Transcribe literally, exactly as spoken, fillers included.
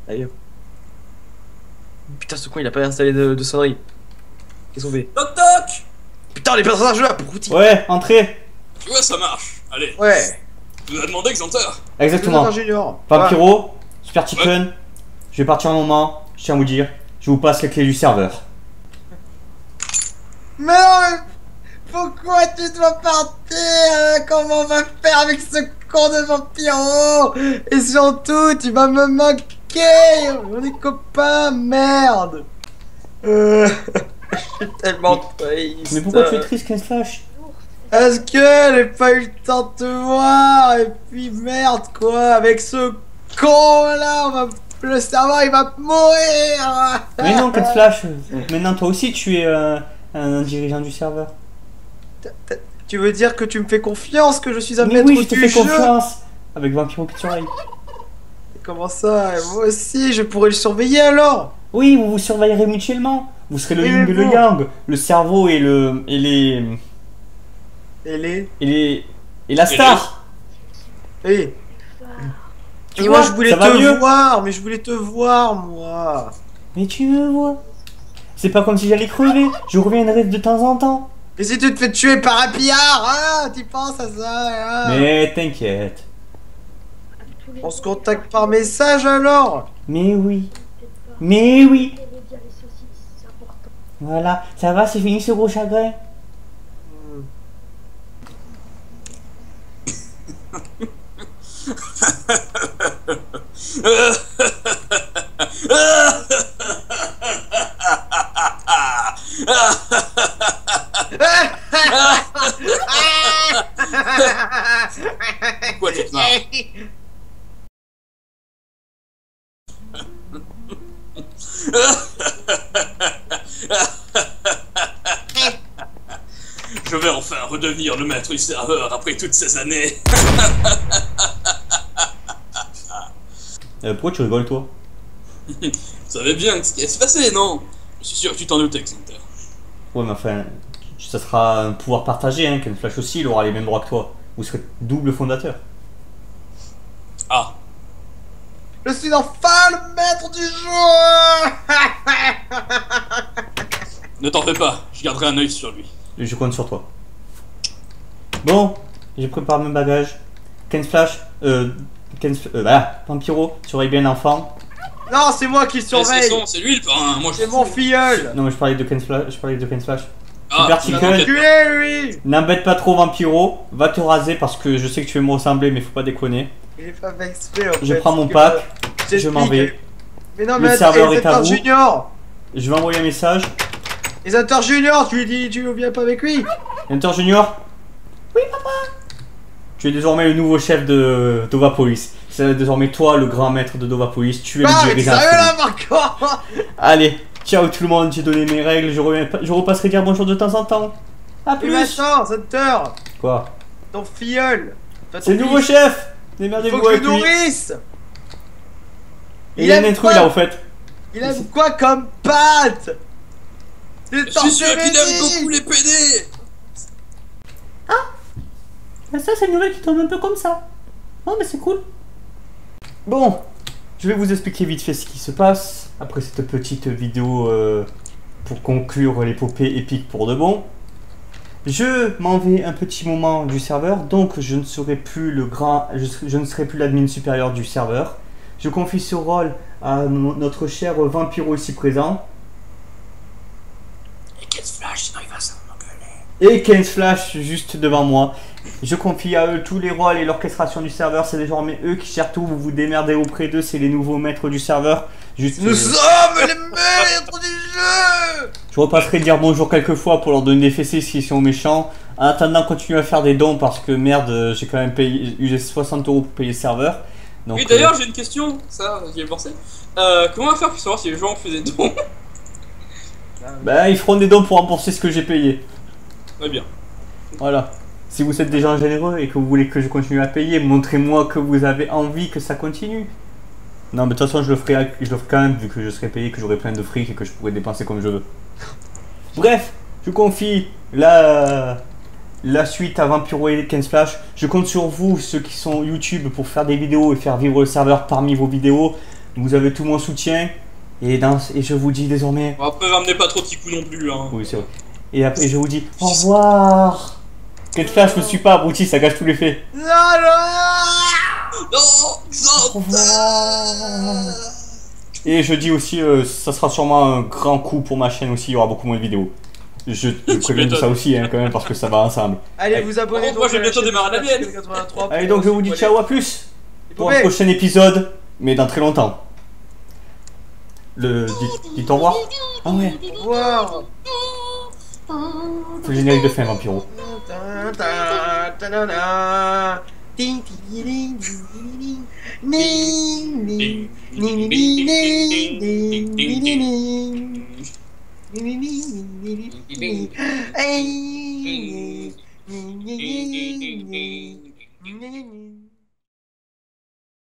Allez. Putain, ce con il a pas installé de, de sonnerie. Qu'est-ce qu'on fait? Toc toc. Putain, les personnages là pour routine. Ouais, entrez. Tu vois, ça marche. Allez. Ouais. Tu nous as demandé, Xanter. Exactement. Junior. Vampiro, Super Chicken, je vais partir un moment, je tiens à vous dire, je vous passe les clés du serveur. Mais non, mais pourquoi tu dois partir? Comment on va faire avec ce con de vampiro? Et surtout, tu vas me manquer. On est copains, merde. Euh... Je suis tellement triste. Mais pourquoi tu es triste, Ken Flash? Parce que j'ai pas eu le temps de te voir. Et puis merde quoi, avec ce con là, on va... le serveur il va mourir. Mais non, Ken Flash, maintenant toi aussi tu es euh, un dirigeant du serveur. Tu veux dire que tu me fais confiance, que je suis un Mais maître oui, je te du fais jeu? confiance. Avec Vampiro qui te surveille. Comment ça? Moi aussi, je pourrais le surveiller alors? Oui, vous vous surveillerez mutuellement. Vous serez le Oui, yin mais et le bon. yang, le cerveau et le et les Et les... et les et la star. Et, Tu et vois, moi je voulais ça va te mieux. voir, mais je voulais te voir moi. Mais tu me vois. C'est pas comme si j'allais crever. Je reviendrai de temps en temps. Et si tu te fais tuer par un pillard, hein? Tu penses à ça, hein? Mais t'inquiète. On se contacte par message alors? Mais oui. Mais oui. Voilà, ça va, c'est fini ce gros chagrin. Pourquoi tu te marres? Je vais enfin redevenir le maître du serveur après toutes ces années. Euh, pourquoi tu rigoles, toi? Vous savez bien ce qui allait se passer, non? Je suis sûr que tu t'en doutais, Xanter. Ouais, mais enfin, ça sera un pouvoir partagé, hein. Ken Flash aussi, il aura les mêmes droits que toi. Vous serez double fondateur. Ah. Je suis enfin le maître du jeu. Ne t'en fais pas, je garderai un œil sur lui. Je compte sur toi. Bon, j'ai préparé mes bagages. Ken Flash, euh, Ken, euh, voilà, Vampiro, surveille bien l'enfant. Non, c'est moi qui le Mais c'est surveille. son, c'est lui le parrain, moi je C'est suis mon filleul. Non, mais je parlais de Ken Flash, je parlais de Ken Flash. Ah, Super tu Chicken. m'as Tuez lui. N'embête pas trop Vampiro, va te raser parce que je sais que tu veux me ressembler, mais faut pas déconner. Il est pas fait exprès en fait. Je prends mon parce que, pack, euh, je m'en j'explique. vais. Mais non, Le mais attends, serveur et est à Zator vous. Junior. Je vais envoyer un message. Et Zator Junior, tu lui dis, tu viens pas avec lui? Hunter Junior. Oui, papa. Tu es désormais le nouveau chef de Dovapolis. C'est désormais toi le grand maître de Dovapolis. Tu es Ah, le mais t'es dirigeant. sérieux là, Marco? Allez, ciao tout le monde, j'ai donné mes règles, je, reviens, je repasserai dire bonjour de temps en temps. A Et plus. maintenant, Zator, Quoi? ton filleul. Toi, ton C'est le nouveau fils, chef. il Démerdez-vous faut que je avec le lui. nourrisse. Et il y a un aime intrus quoi là au fait. Il aime quoi comme pâte? Des Je suis sûr qu'il aime tortellini. beaucoup les P D. Ça c'est une nouvelle qui tombe un peu comme ça. Non mais c'est cool. Bon, je vais vous expliquer vite fait ce qui se passe après cette petite vidéo euh, pour conclure l'épopée épique pour de bon. Je m'en vais un petit moment du serveur, donc je ne serai plus le grand, je, je ne serai plus l'admin supérieur du serveur. Je confie ce rôle à no- notre cher Vampiro ici présent. Et Ken Flash, sinon il va s'en engueuler. Et Ken Flash juste devant moi. Je confie à eux tous les rôles et l'orchestration du serveur. C'est désormais eux qui gèrent tout. Vous vous démerdez auprès d'eux. C'est les nouveaux maîtres du serveur. Juste, Nous euh, sommes les maîtres du jeu. je repasserai dire bonjour quelques fois pour leur donner des fessées s'ils sont méchants. En attendant, continuez à faire des dons parce que merde, euh, j'ai quand même payé, usé soixante euros pour payer le serveur. Donc, Oui, d'ailleurs, j'ai une question, ça, j'y ai pensé. Euh, comment on va faire pour savoir si les gens ont fait des dons? euh, bah, ils feront des dons pour rembourser ce que j'ai payé. Très bien. Voilà. Si vous êtes des gens généreux et que vous voulez que je continue à payer, montrez-moi que vous avez envie que ça continue. Non, mais de toute façon, je le ferai, je le ferai quand même, vu que je serai payé, que j'aurai plein de fric et que je pourrai dépenser comme je veux. Bref, je confie la, la suite à Vampiro et Ken Flash. Je compte sur vous, ceux qui sont YouTube, pour faire des vidéos et faire vivre le serveur parmi vos vidéos. Vous avez tout mon soutien. Et, dans, et je vous dis désormais... Bon, après, ramenez pas trop Tiku non plus, hein. Oui, c'est vrai. Et après, je vous dis au revoir. Quelle faire, je me suis pas abruti, ça gâche tout l'effet. Non, non. Non, Au revoir. Et je dis aussi, euh, ça sera sûrement un grand coup pour ma chaîne aussi, il y aura beaucoup moins de vidéos. Je, je préviens de ça aussi, hein, quand même, parce que ça va ensemble. Allez, Allez. vous abonnez. Par contre, moi, je vais bientôt démarrer la mienne. Allez, donc je vous dis ciao, à plus pour un prochain épisode, mais dans très longtemps. Le... Dites, dites au revoir. Ah ouais, Au revoir. c'est le générique de fin, Vampiro. Ding, ding, ding, ding, ding, ding, ding, ding, ding, ding, ding, ding. Hey.